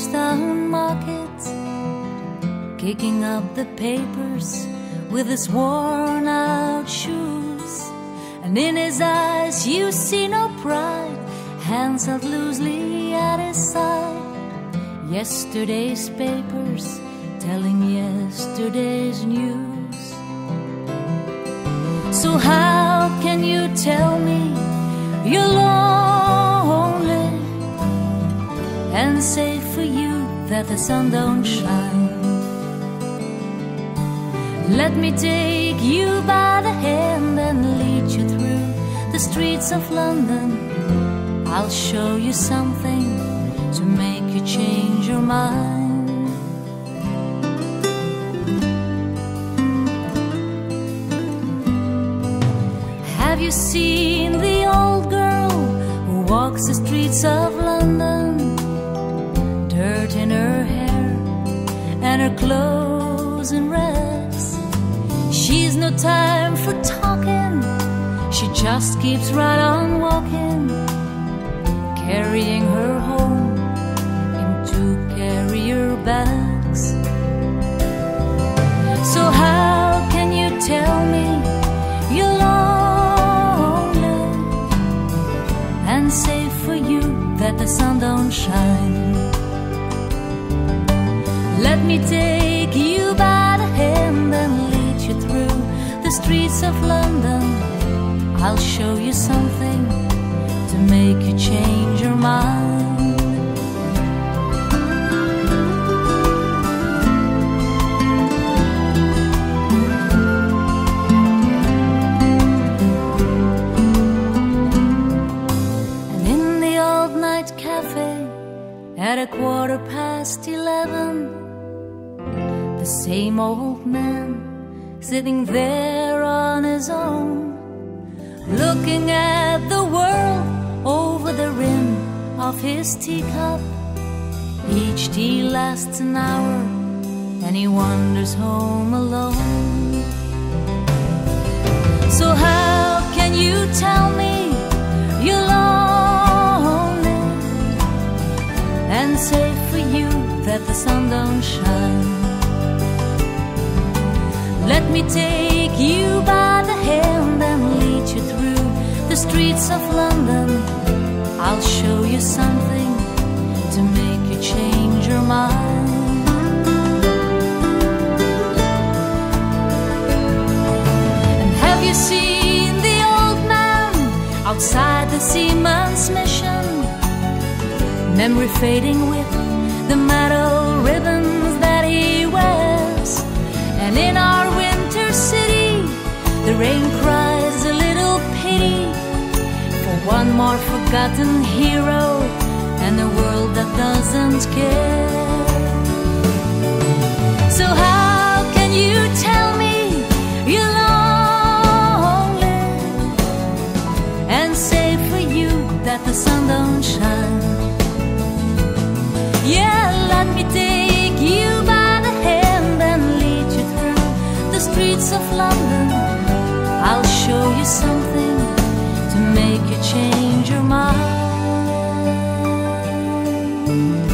Stone Market, kicking up the papers with his worn out shoes. And in his eyes you see no pride, hands held loosely at his side. Yesterday's papers telling yesterday's news. So how can you tell me you're lonely and say for you that the sun don't shine? Let me take you by the hand and lead you through the streets of London. I'll show you something to make you change your mind. Have you seen the old girl who walks the streets of London? Dirt in her hair and her clothes in rags. She's no time for talking, she just keeps right on walking, carrying her home in two carrier bags. So how can you tell me you're lonely and say for you that the sun don't shine? Let me take you by the hand and lead you through the streets of London. I'll show you something to make you change your mind. And in the old night cafe at 11:15, the same old man sitting there on his own, looking at the world over the rim of his teacup. Each tea lasts an hour and he wanders home alone. So how can you tell me you're lonely and say for you that the sun don't shine? Let me take you by the hand and lead you through the streets of London. I'll show you something to make you change your mind. And have you seen the old man outside the Seaman's Mission? Memory fading with the metal ribbons that he wears. And in our winter city, the rain cries a little pity for one more forgotten hero and a world that doesn't care. So how can you tell me you're lonely and say for you that the sun don't shine? Yeah, let me take you by the hand and lead you through the streets of London. I'll show you something to make you change your mind.